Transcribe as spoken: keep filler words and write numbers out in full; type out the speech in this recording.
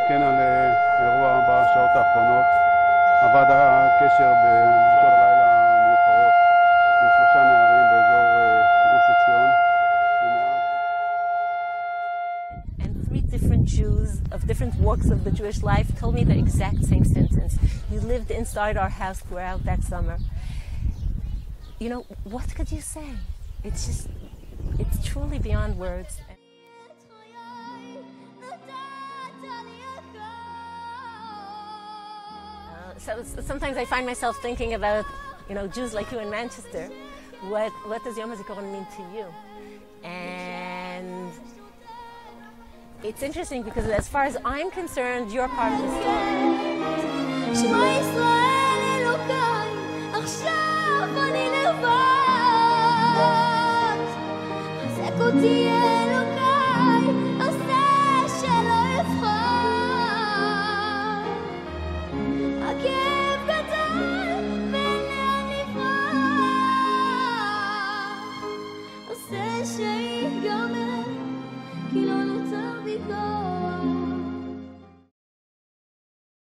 לעדכן על אירוע בשעות האחרונות. עבד הקשר בשעות הלילה המאוחרות עם שלושה נערים באזור גוש עציון. And three different Jews of different walks of the Jewish life told me the exact same sentence. You lived inside our house throughout that summer. You know, what could you say? It's just, it's truly beyond words. So sometimes I find myself thinking about, you know, Jews like you in Manchester. What what does Yom Hazikaron mean to you? And it's interesting because as far as I'm concerned, you're part of the שיגמר, כי לא נותר בי כוח